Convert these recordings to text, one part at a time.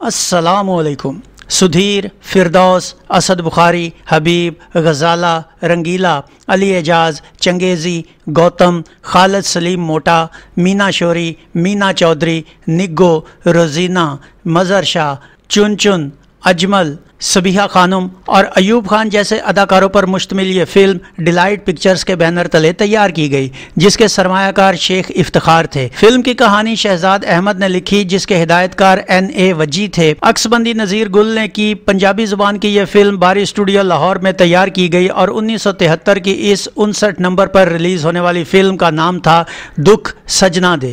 अस्सलामुअलैकुम। सुधीर, फिरदौस, असद बुखारी, हबीब, गजाला, रंगीला, अली एजाज, चंगेज़ी, गौतम, खालिद सलीम मोटा, मीना शोरी, मीना चौधरी, निग्गो, रोजीना, मज़र शाह, चुन चुन, अजमल, सबिहा खानम और अयूब खान जैसे अदाकारों पर मुश्तमिल ये फिल्म डिलाइट पिक्चर्स के बैनर तले तैयार की गई, जिसके सरमायाकार शेख इफ्तिखार थे। फिल्म की कहानी शहजाद अहमद ने लिखी, जिसके हिदायतकार NA वजी थे। अक्सबंदी नज़ीर गुल ने की। पंजाबी जुबान की यह फिल्म बारी स्टूडियो लाहौर में तैयार की गई और 1973 की इस 59 नंबर पर रिलीज होने वाली फिल्म का नाम था दुख सजना दे।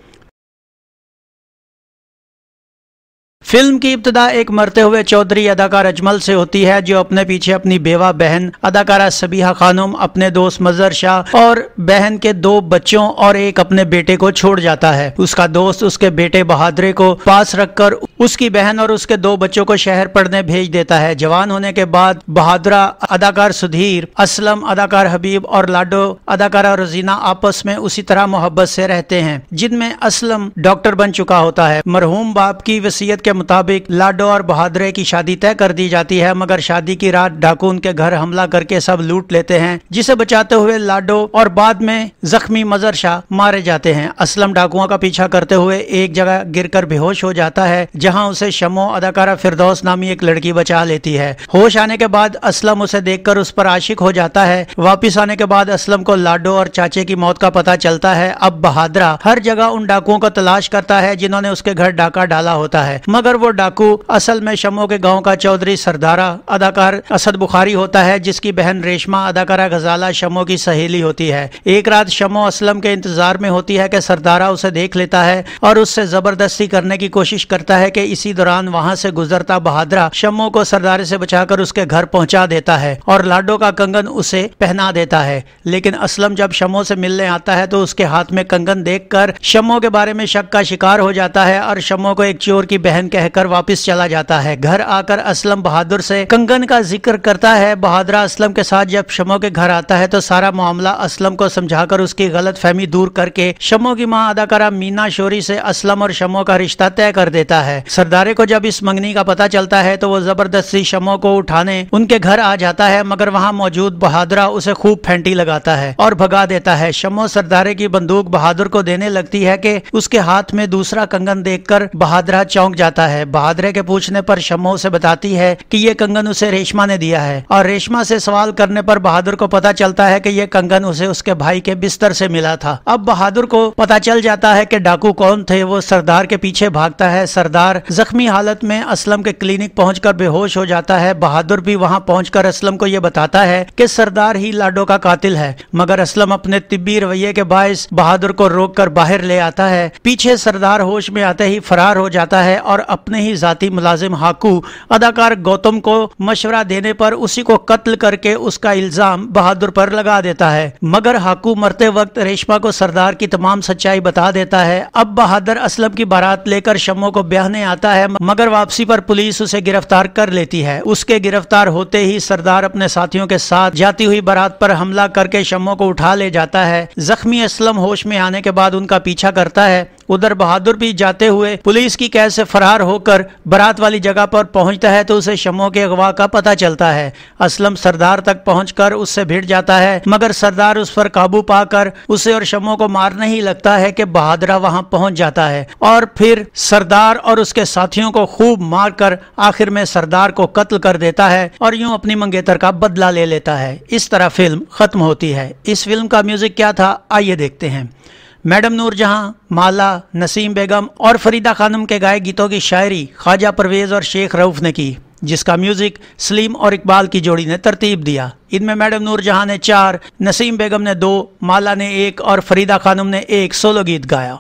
फिल्म की इब्तिदा एक मरते हुए चौधरी अदाकार अजमल से होती है, जो अपने पीछे अपनी बेवा बहन अदाकारा सबिहा खानम, अपने दोस्त मज़र शाह और बहन के 2 बच्चों और एक अपने बेटे को छोड़ जाता है। उसका दोस्त उसके बेटे बहादुर को पास रखकर उसकी बहन और उसके 2 बच्चों को शहर पढ़ने भेज देता है। जवान होने के बाद बहादुरा अदाकार सुधीर, असलम अदाकार हबीब और लाडो अदाकारा रोजीना आपस में उसी तरह मोहब्बत से रहते हैं, जिनमें असलम डॉक्टर बन चुका होता है। मरहूम बाप की वसीयत के मुताबिक लाडो और बहादुर की शादी तय कर दी जाती है, मगर शादी की रात डाकू उनके घर हमला करके सब लूट लेते हैं, जिसे बचाते हुए लाडो और बाद में जख्मी मज़र शाह मारे जाते हैं। असलम डाकुओं का पीछा करते हुए एक जगह गिरकर बेहोश हो जाता है, जहां उसे शमो अदाकारा फिरदौस नामी एक लड़की बचा लेती है। होश आने के बाद असलम उसे देखकर उस पर आशिक हो जाता है। वापिस आने के बाद असलम को लाडो और चाचे की मौत का पता चलता है। अब बहादुरा हर जगह उन डाकुओं को तलाश करता है जिन्होंने उसके घर डाका डाला होता है, मगर वो डाकू असल में शमो के गांव का चौधरी सरदारा अदाकार असद बुखारी होता है, जिसकी बहन रेशमा अदाकारा गजाला शमो की सहेली होती है। एक रात शमो असलम के इंतजार में होती है कि सरदारा उसे देख लेता है और उससे जबरदस्ती करने की कोशिश करता है कि इसी दौरान वहां से गुजरता बहादुरा शमो को सरदारे से बचाकर उसके घर पहुंचा देता है और लाडो का कंगन उसे पहना देता है। लेकिन असलम जब शमो से मिलने आता है तो उसके हाथ में कंगन देखकर शमो के बारे में शक का शिकार हो जाता है और शमो को एक चोर की बहन कहकर वापस चला जाता है। घर आकर असलम बहादुर से कंगन का जिक्र करता है। बहादुरा असलम के साथ जब शमो के घर आता है तो सारा मामला असलम को समझाकर उसकी गलत फहमी दूर करके शमो की मां अदाकारा मीना शोरी से असलम और शमो का रिश्ता तय कर देता है। सरदारे को जब इस मंगनी का पता चलता है तो वो जबरदस्ती शमो को उठाने उनके घर आ जाता है, मगर वहां मौजूद बहादुरा उसे खूब फेंटी लगाता है और भगा देता है। शमो सरदारे की बंदूक बहादुर को देने लगती है कि उसके हाथ में दूसरा कंगन देखकर बहादुरा चौंक जाता है। बहादुर के पूछने पर शमो से बताती है कि ये कंगन उसे रेशमा ने दिया है, और रेशमा से सवाल करने पर बहादुर को पता चलता है कि ये कंगन उसे उसके भाई के बिस्तर से मिला था। अब बहादुर को पता चल जाता है कि डाकू कौन थे। वो सरदार के पीछे भागता है। सरदार जख्मी हालत में असलम के क्लिनिक पहुंचकर बेहोश हो जाता है। बहादुर भी वहां पहुंचकर असलम को यह बताता है कि सरदार ही लाडो का कातिल है, मगर असलम अपने तिब्बी रवैये के बायस बहादुर को रोककर बाहर ले आता है। पीछे सरदार होश में आते ही फरार हो जाता है और अपने ही जाती मुलाजिम हाकू अदाकार गौतम को मशवरा देने पर उसी को कत्ल करके उसका इल्जाम बहादुर पर लगा देता है, मगर हाकू मरते वक्त रेशमा को सरदार की तमाम सच्चाई बता देता है। अब बहादुर असलम की बारात लेकर शमो को ब्याहने आता है, मगर वापसी पर पुलिस उसे गिरफ्तार कर लेती है। उसके गिरफ्तार होते ही सरदार अपने साथियों के साथ जाती हुई बारात पर हमला करके शमो को उठा ले जाता है। जख्मी असलम होश में आने के बाद उनका पीछा करता है। उधर बहादुर भी जाते हुए पुलिस की कैद से फरार होकर बारात वाली जगह पर पहुंचता है तो उसे शमो के अगवा का पता चलता है। असलम सरदार तक पहुंचकर उससे भिड़ जाता है, मगर सरदार उस पर काबू पाकर उसे और शमो को मारने ही लगता है कि बहादुरा वहां पहुंच जाता है और फिर सरदार और उसके साथियों को खूब मारकर आखिर में सरदार को कत्ल कर देता है और यूं अपनी मंगेतर का बदला ले लेता है। इस तरह फिल्म खत्म होती है। इस फिल्म का म्यूजिक क्या था, आइए देखते हैं। मैडम नूरजहां, माला, नसीम बेगम और फरीदा खानम के गाए गीतों की शायरी ख्वाजा परवेज और शेख रऊफ ने की, जिसका म्यूजिक सलीम और इकबाल की जोड़ी ने तरतीब दिया। इनमें मैडम नूरजहां ने 4, नसीम बेगम ने 2, माला ने 1 और फरीदा खानम ने 1 सोलो गीत गाया।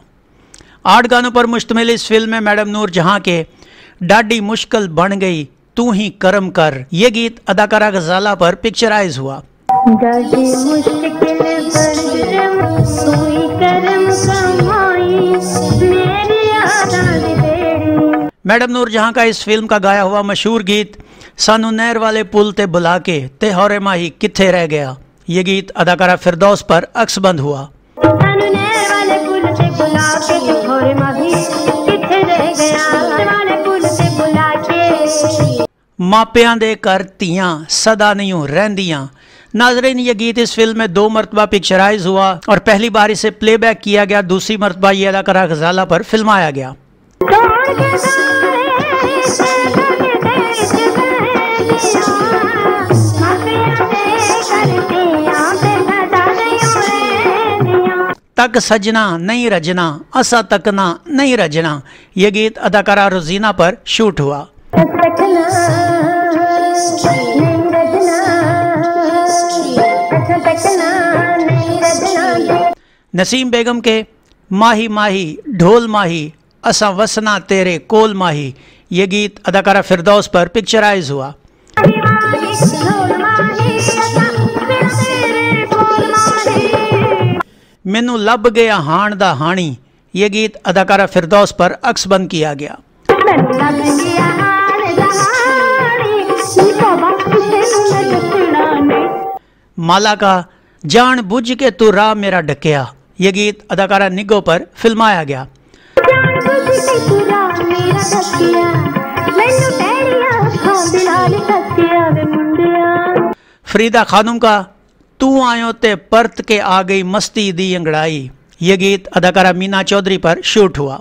8 गानों पर मुश्तमिल इस फिल्म में मैडम नूरजहां के डाडी मुश्किल बन गई तू ही करम कर ये गीत अदाकारा गजाला पर पिक्चराइज हुआ। मैडम नूरजहां का इस फिल्म का गाया हुआ मशहूर गीत सानू नहर वाले पुल ते बुला के ते हौरे माही किथे रह गया, ये गीत अदाकारा फिरदौस पर अक्सबंद हुआ। बुला के ते हौरे माही किथे रह गया, वाले पुल ते मापियां दे कर तियां सदा नहीं रहंदियां। नाजरीन, ये गीत इस फिल्म में 2 मरतबा पिक्चराइज हुआ और पहली बार इसे प्लेबैक किया गया, दूसरी मरतबा ये अदाकारा गजाला पर फिल्माया गया। तक सजना नहीं रजना, असा तकना नहीं रजना, ये गीत अदाकारा रोजीना पर शूट हुआ। नसीम बेगम के माही माही ढोल माही असा वसना तेरे कोल माही, ये गीत अदाकारा फिरदौस पर पिक्चराइज हुआ। मैनू लब गया हाण दा हाणी, ये गीत अदाकारा फिरदौस पर अक्सबंद किया गया। माला का जान बुझ के तू राह मेरा ढकिया, ये गीत अदाकारा निगो पर फिल्माया गया। फरीदा खानम का तू आयो ते परत के आ गई मस्ती दी अंगड़ाई, ये गीत अदाकारा मीना चौधरी पर शूट हुआ।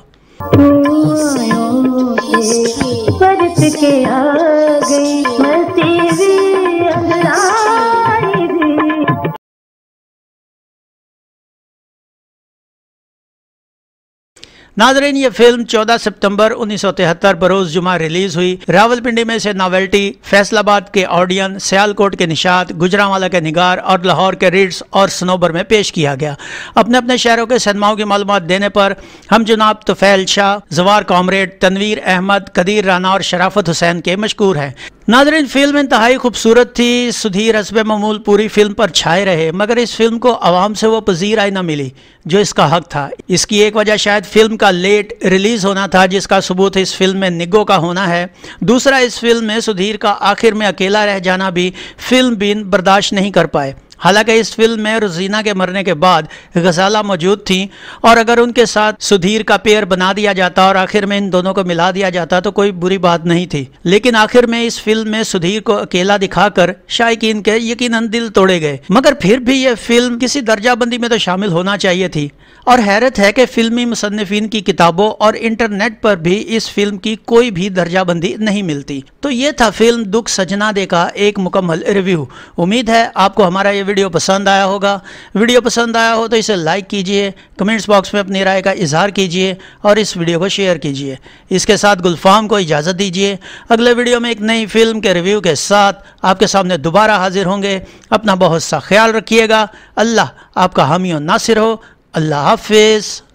नाजरीन, ये फिल्म 14 सितंबर 1973 बरोज जुमा रिलीज हुई। रावलपिंडी में से नावेल्टी, फैसलाबाद के ऑडियन, सियालकोट के निशात, गुजरांवाला के निगार और लाहौर के रीड्स और सनोबर में पेश किया गया। अपने अपने शहरों के सिनेमाओं की मालूमात देने पर हम जनाब तुफैल शाह, जवार कॉमरेड, तनवीर अहमद, कदीर राना और शराफत हुसैन के मशकूर हैं। नाजरीन, फिल्म इंतहाई खूबसूरत थी। सुधीर हस्बे मामूल पूरी फिल्म पर छाए रहे, मगर इस फिल्म को आवाम से वो पजीराई न मिली जो इसका हक था। इसकी एक वजह शायद फिल्म का लेट रिलीज होना था, जिसका सबूत इस फिल्म में निगो का होना है। दूसरा, इस फिल्म में सुधीर का आखिर में अकेला रह जाना भी फिल्म बीन बर्दाश्त नहीं कर पाए। हालांकि इस फिल्म में रोजीना के मरने के बाद गजाला मौजूद थी और अगर उनके साथ सुधीर का पेयर बना दिया जाता और आखिर में इन दोनों को मिला दिया जाता तो कोई बुरी बात नहीं थी। लेकिन आखिर में इस फिल्म में सुधीर को अकेला दिखाकर शायकीन के यकीनन दिल तोड़े गए। मगर फिर भी यह फिल्म किसी दर्जाबंदी में तो शामिल होना चाहिए थी और हैरत है कि फिल्मी मुसन्निफीन की किताबों और इंटरनेट पर भी इस फिल्म की कोई भी दर्जाबंदी नहीं मिलती। तो ये था फिल्म दुख सजना दे का एक मुकम्मल रिव्यू। उम्मीद है आपको हमारा ये वीडियो पसंद आया होगा। वीडियो पसंद आया हो तो इसे लाइक कीजिए, कमेंट्स बॉक्स में अपनी राय का इजहार कीजिए और इस वीडियो को शेयर कीजिए। इसके साथ गुलफाम को इजाज़त दीजिए। अगले वीडियो में एक नई फिल्म के रिव्यू के साथ आपके सामने दोबारा हाजिर होंगे। अपना बहुत सा ख्याल रखिएगा। अल्लाह आपका हामी और नासिर हो। अल्लाह हाफिज़।